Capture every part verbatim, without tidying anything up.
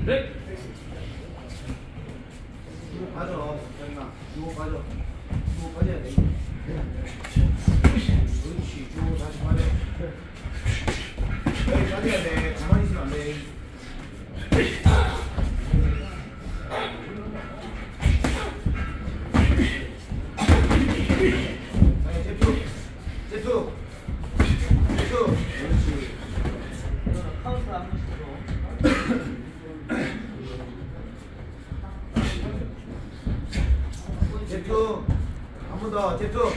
네. 이거 빠져. 잠깐만. 이거 빠져. 이거 빠져야 돼. 그렇지. 이거 다시 빠져. 여기 빠져야 돼. 가만히 있으면 안 돼. 자, 제투. 제투. 제투. 그렇지. 카운트 한 번씩 줘. 제투. 한 번 더. 제투.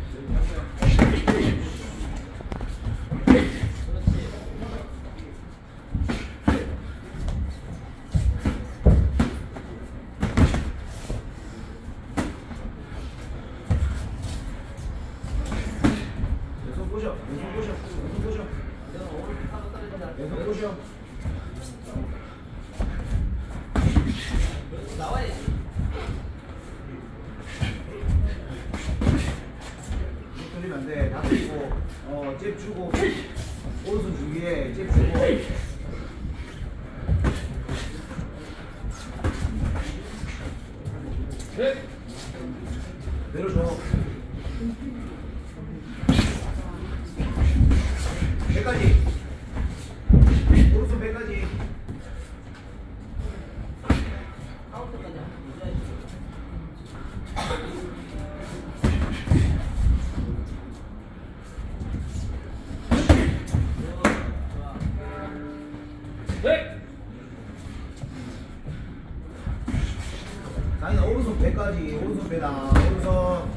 왼손 꼬셔. 왼손 꼬셔. 왼손 꼬셔. 왼손 꼬셔. 나와야지. 쭉 돌리면 안 돼. 다 돌리고, 어, 잽 주고, 오른손 주위에 잽 주고. 네. 내려줘. 배까지. 오른손 배까지. 카운트까지 한번 줘야지. 네. 장인아, 오른손 배까지. 오른손 배다. 오른손.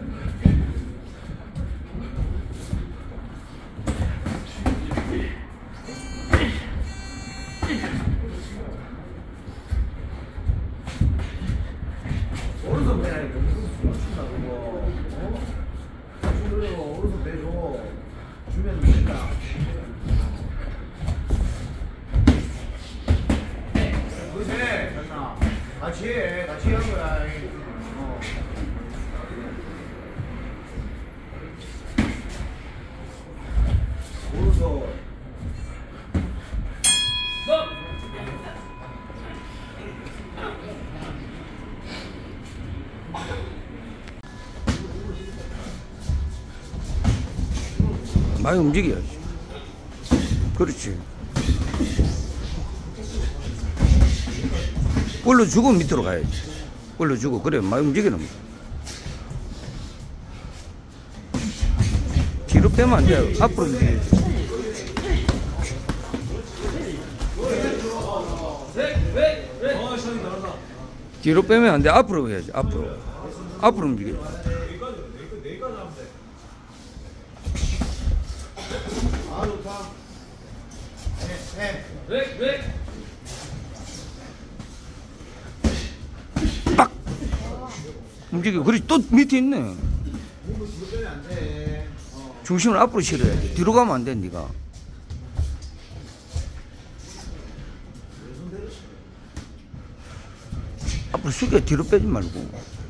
오른손 배라니까. 춤춘다 그거. 어? 춤 노래고 오른손 배 줘. 주면 된다. 그렇지. 장인아. 같이 해. 같이 하는 거야. 어. 오른손. 너. 많이 움직여야지. 그렇지. 올려주고 밑으로 가야지. 올려주고 그래 많이 움직이는 거야. 뒤로 빼면 안 돼. 앞으로 움직여야지. 뒤로 빼면 안 돼. 앞으로 해야지. 앞으로. 앞으로 움직여야지. 아, 좋다. 네, 네. 네. 네. 빡! 움직여. 그렇지. 또 밑에 있네. 몸을 뒤로 빼면 안 돼. 어. 중심을 앞으로 실어야지. 뒤로 가면 안 돼, 니가. 왼손 대로. 앞으로 숙여. 뒤로 빼지 말고.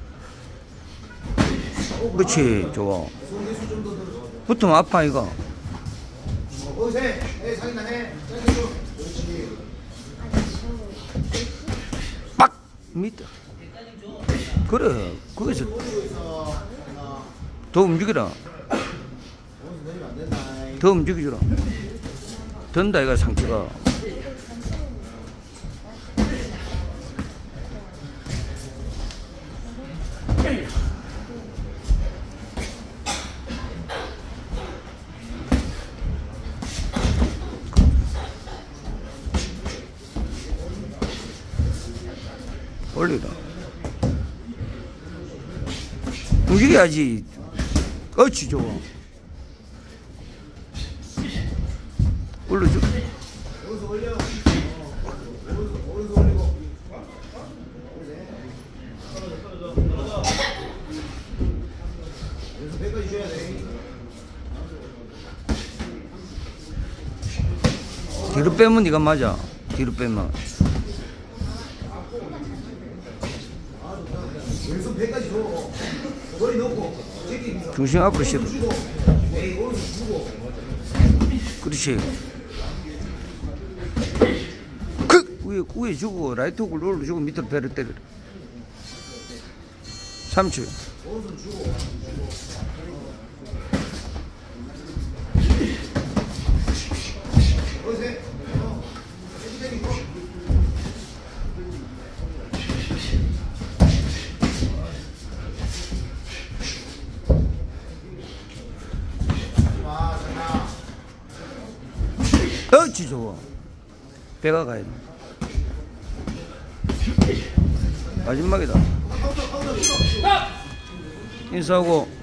그렇지. 좋아. 손 대수 좀더 들어. 붙으면 아파, 이거. 어, 해. 해, 상인아 해. 짧게 줘. 그렇지. 빡! 밑에. 그래. 거기서 올리고 있어. 하나. 더 움직이라. 오른손 내리면 안 된다. 더 움직여주라. 든다, 이거 상체가. 올리라. 움직여야지. 어찌 좋아. 올려줘. 오른손 올려. 어. 오른손, 오른손 올리고. 왼손 배까지 줘야 돼. 뒤로 빼면 네가 맞아. 뒤로 빼면. 왼손 배까지 줘. 머리 넣고. 제끼. 중심 앞으로 실어. 주고. 에이, 오른손 주고. 그렇지. 그! 위에, 위에 주고, 라이트 훅을 올려주고, 밑으로 배를 때려. 삼 초. 오른손 주고. 어세. 어. 해주대기 고. 와, 장난. 그렇지, 좋아. 배가 가야 돼. 마지막이다. 인사하고.